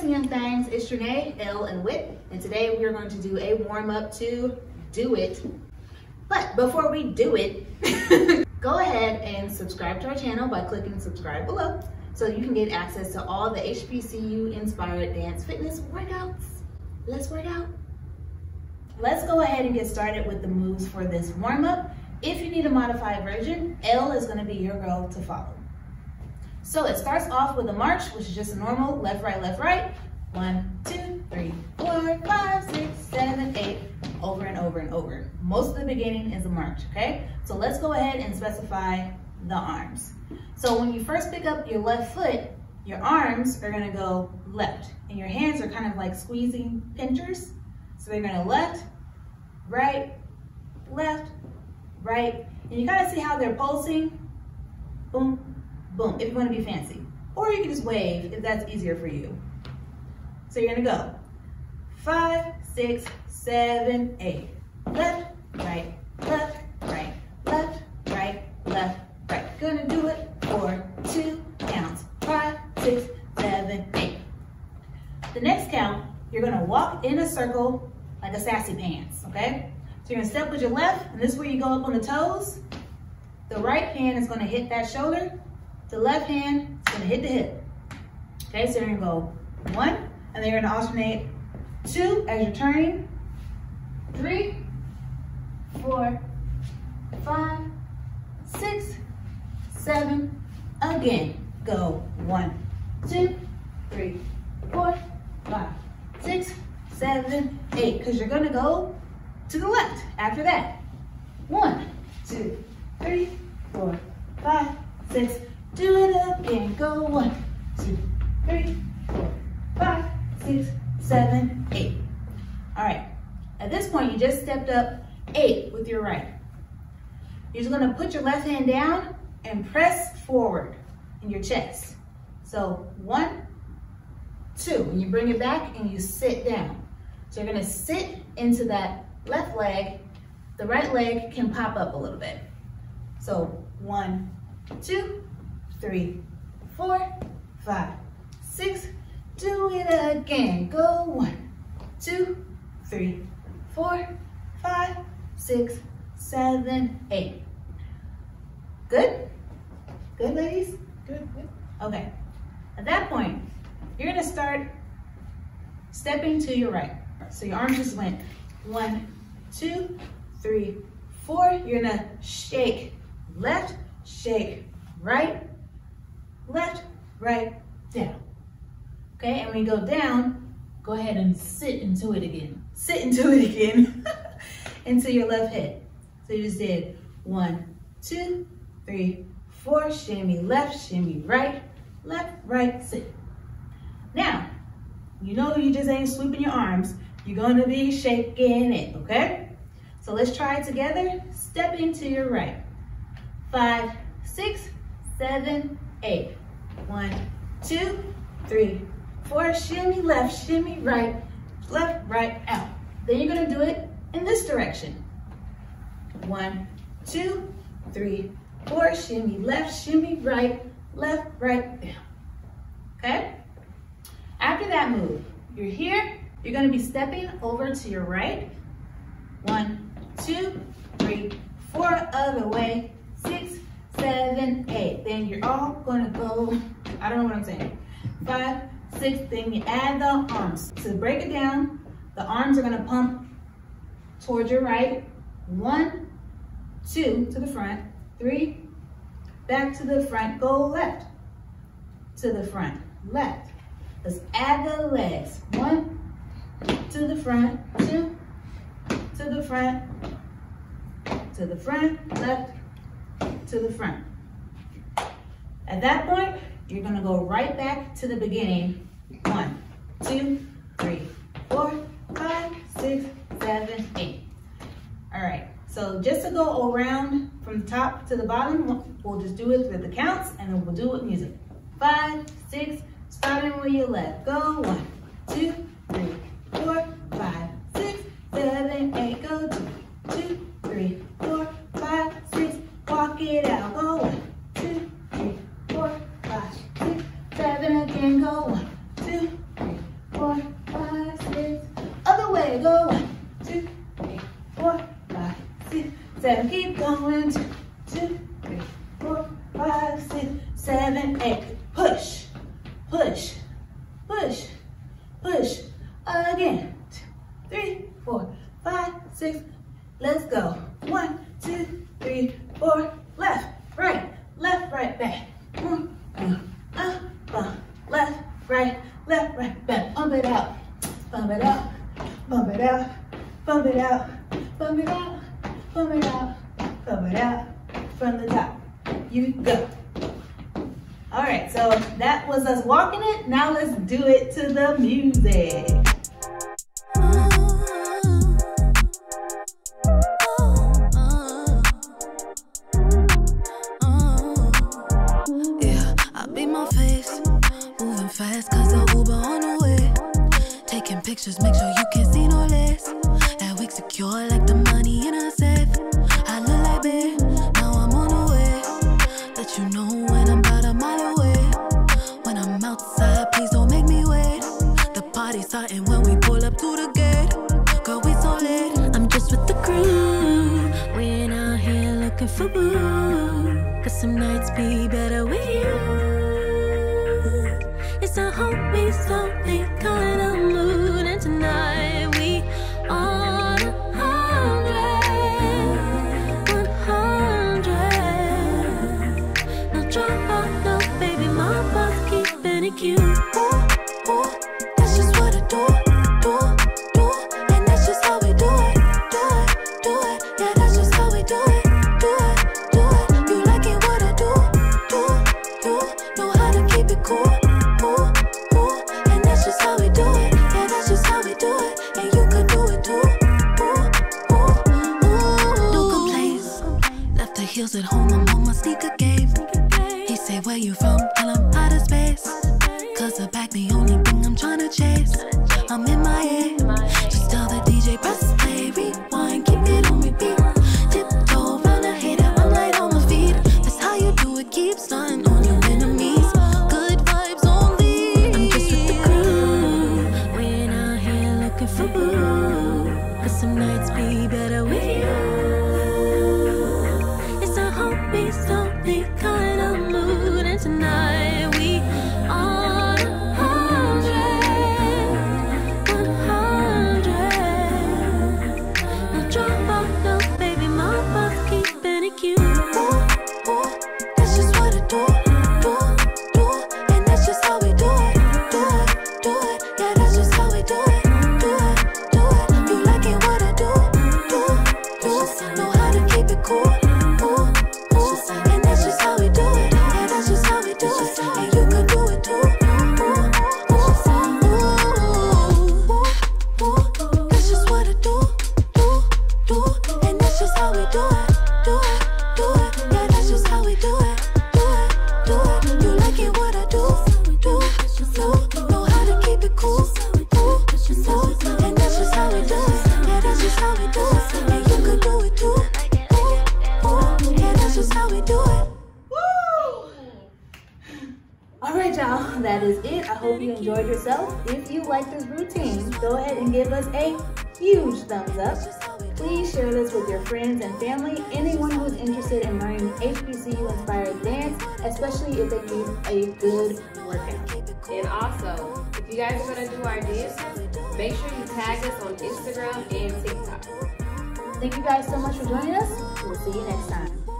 listen, young things, it's Trinae, Elle, and Whit, and today we are going to do a warm-up to do it. But before we do it, go ahead and subscribe to our channel by clicking subscribe below so you can get access to all the HBCU-inspired dance fitness workouts. Let's work out. Let's go ahead and get started with the moves for this warm-up. If you need a modified version, Elle is going to be your girl to follow. So it starts off with a march, which is just a normal left, right. 1, 2, 3, 4, 5, 6, 7, 8, over and over and over. Most of the beginning is a march, okay? So let's go ahead and specify the arms. So when you first pick up your left foot, your arms are gonna go left, and your hands are kind of like squeezing pinchers. So they're gonna left, right, and you gotta see how they're pulsing. Boom, boom, if you want to be fancy. Or you can just wave if that's easier for you. So you're gonna go 5, 6, 7, 8. Left, right, left, right, left, right, left, right. Gonna do it for 2 counts. 5, 6, 7, 8. The next count, you're gonna walk in a circle like a sassy pants, okay? So you're gonna step with your left, and this is where you go up on the toes. The right hand is gonna hit that shoulder. The left hand is gonna hit the hip. Okay, so you're gonna go 1, and then you're gonna alternate 2 as you're turning, 3, 4, 5, 6, 7, again. Go 1, 2, 3, 4, 5, 6, 7, 8, because you're gonna go to the left after that. 1, 2, 3, 4, 5, 6, do it again. Go 1, 2, 3, 4, 5, 6, 7, 8. All right. At this point, you just stepped up 8 with your right. You're just gonna put your left hand down and press forward in your chest. So 1, 2, and you bring it back and you sit down. So you're gonna sit into that left leg. The right leg can pop up a little bit. So 1, 2, 3, 4, 5, 6, do it again. Go 1, 2, 3, 4, 5, 6, 7, 8. Good? Good, ladies? Good. Okay. At that point, you're gonna start stepping to your right. So your arms just went 1, 2, 3, 4. You're gonna shake left, shake right, left, right, down. Okay, and when you go down, go ahead and sit into it again. Sit into it again, into your left hip. So you just did 1, 2, 3, 4, shimmy left, shimmy right, left, right, sit. Now, you know you just ain't sweeping your arms. You're gonna be shaking it, okay? So let's try it together. Step into your right. 5, 6, 7, 8. 1, 2, 3, 4, shimmy left, shimmy right, left, right, out. Then you're gonna do it in this direction. 1, 2, 3, 4, shimmy left, shimmy right, left, right, down. Okay? After that move, you're here, you're gonna be stepping over to your right. 1, 2, 3, 4, other way, 6, 7, 8. Then you're all gonna go, I don't know what I'm saying, 5, 6, then you add the arms. To break it down, the arms are gonna pump towards your right. 1, 2 to the front, 3, back to the front, go left, to the front, left. Let's add the legs. 1, to the front, 2, to the front, left, to the front. At that point, you're gonna go right back to the beginning. 1, 2, 3, 4, 5, 6, 7, 8. All right, so just to go around from the top to the bottom, we'll just do it with the counts and then we'll do it with music. 5, 6, starting with your left. Go 1, 2, 3, 4, 5, 6, 7, 8. Go 2, 2, 3, 4, 5, 6. Walk it out. Go 1, 2, 3, 4, 5, 6, 7. Again. Go 1, 2, 3, 7. Keep going. 2, 3, 4, 5, 6, 7, 8. Push, push, push, push. Again. 2, 3, 4, 5, 6. Let's go. 1, 2, 3, 4. Left, right, back. Left, right, back. Pump it out, bump it out, bump it out, bump it out, bump it out, bump it out, bump it out. From the top. You go. All right, so that was us walking it. Now let's do it to the music. Yeah, I beat my face, moving fast cause the Uber on the way. Taking pictures, make sure you can't see no less. That wig secure like the money in a safe. I look like babe, now I'm on the way. Let you know when I'm about a mile away. When I'm outside, please don't make me wait. The party's starting when we pull up to the gate. Girl, we so late. I'm just with the crew. We ain't out here looking for boo. Cause some nights be better with you. It's a homie slowly calling a mood. And tonight we on 100. No drama, no baby, my boss keeping it cute. Ooh, ooh, that's just what I do. And that's just how we do it. Do it, yeah, that's just how we do it. Do it, you like it what I do. Know how to keep it cool. And that's just how we do it. Yeah, that's just how we do it. And you could do it too. No complaints. Left the heels at home, I'm on my sneaker game. He say, where you from? Tell him out of space. Cause the back the only thing I'm trying to chase. I'm in my head. Just tell the DJ, press play, rewind, keep it on repeat. Tiptoe around a hater, I'm light on my feet. That's how you do it, keep stunting on your enemies. Good vibes only. I'm just with the crew. We ain't out here looking for boo. Cause some nights be better with you. It's a homie slowly calling a mood. And tonight we on 100. No drama, no baby, my boss keeping it cute. Ooh, that's just what I do. And that's just how we do it. Do it, yeah, that's just how we do it. Do it, you like it what I do. Know how to keep it cool. And that's just how we do it. Yeah, that's just how we do it. And you could do it too. That's just what I do. And that's just how we do it. Do it, yeah, that's just how we do it. Do it, you like it what I do. Know how to keep it cool. And that's just how we do it. Yeah, that's just how we do it. And you could do it too. Yeah, that's just how we do it. Woo! All right, y'all, that is it. I hope you enjoyed yourself. If you like this routine, go ahead and give us a huge thumbs up. Please share this with your friends and family, anyone who is interested in learning HBCU-inspired dance, especially if they need a good workout. And also, if you guys are going to do our dances, make sure you tag us on Instagram and TikTok. Thank you guys so much for joining us. We'll see you next time.